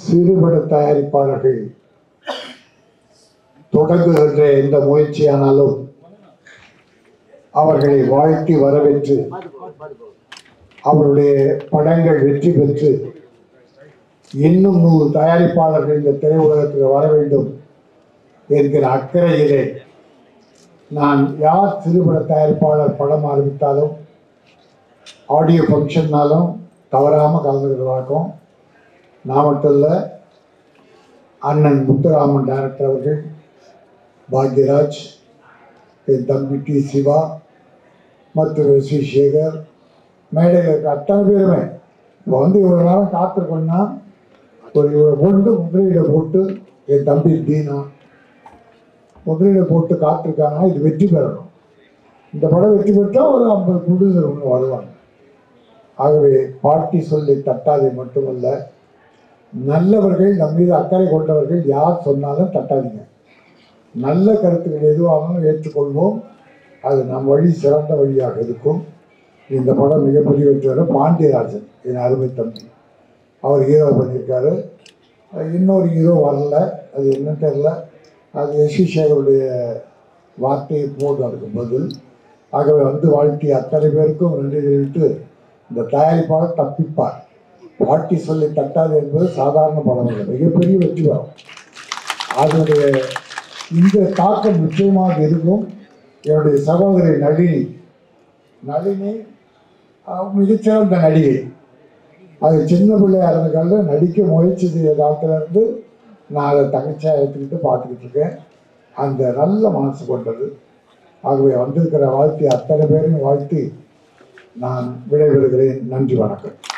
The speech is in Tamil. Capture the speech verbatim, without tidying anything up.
சிறுபட தயாரிப்பாளர்கள் தொடங்குகின்ற எந்த முயற்சியானாலும் அவர்களை வாழ்த்தி வரவேற்று அவருடைய படங்கள் வெற்றி பெற்று இன்னும் நூறு தயாரிப்பாளர்கள் இந்த திரையுலகத்தில் வர வேண்டும் என்கிற அக்கறையிலே நான் யார் சிறுபட தயாரிப்பாளர் படம் ஆரம்பித்தாலும் ஆடியோ ஃபங்க்ஷன்னாலும் தவறாமல் கலந்துக்கிறதாக்கும் நான் மட்டும் இல்லை, அண்ணன் முத்துராமன் டைரக்டர் அவர்கள், பாக்யராஜ், என் தம்பி டி சிவா மற்றும் எஸ் வி சேகர், மேடையில் இருக்க அத்தனை பேருமே இப்போ வந்து இவ்வளோ நேரம் காத்திருக்கோன்னா ஒரு இவ்வளோ கொண்டு முதலீடை போட்டு என் தம்பி தீனா முதலீடை போட்டு காத்திருக்காங்கன்னா இது வெற்றி பெறணும். இந்த படம் வெற்றி பெற்றால் ஒரு ஐம்பது ப்ரொடியூசர் ஒன்று வருவாங்க. ஆகவே பாட்டி சொல்லி தட்டாதே மட்டுமல்ல, நல்லவர்கள் நம் மீது அக்கறை கொண்டவர்கள் யார் சொன்னாலும் தட்டாதீங்க. நல்ல கருத்துக்கள் எதுவாகவும் ஏற்றுக்கொள்வோம். அது நம் வழி சிறந்த வழியாக இருக்கும். இந்த படம் மிகப்பெரிய வெற்றியாளர் பாண்டியராஜன், என் அருமை தம்பி, அவர் ஹீரோ பண்ணியிருக்காரு. இன்னொரு ஹீரோ வரல, அது என்னன்னு தெரியல. அது எஸ் வி சேகருடைய வார்த்தையை போட்டு அதுக்கு பதில். ஆகவே வந்து வாழ்த்திய அத்தனை பேருக்கும் நன்றி தெரிவித்து இந்த தயாரிப்பாளர் தப்பிப்பார். பாட்டி சொல்லி தட்டாது என்பது சாதாரண படம் இல்லை, மிகப்பெரிய வெற்றி வரும். அதனுடைய இந்த தாக்கம் நிச்சயமாக இருக்கும். என்னுடைய சகோதரி நளினி நளினி மிகச்சிறந்த நடிகை. அது சின்ன பிள்ளையாக இருந்த காலத்தில் நடிக்க முயற்சி செய்த காலத்திலேருந்து நான் அதை தங்கச்சியாக எடுத்துக்கிட்டு பார்த்துக்கிட்டு இருக்கேன். அந்த நல்ல மனசு கொண்டது. ஆகவே வந்திருக்கிற வாழ்த்தி அத்தனை பேரையும் வாழ்த்தி நான் விடைபெறுகிறேன். நன்றி, வணக்கம்.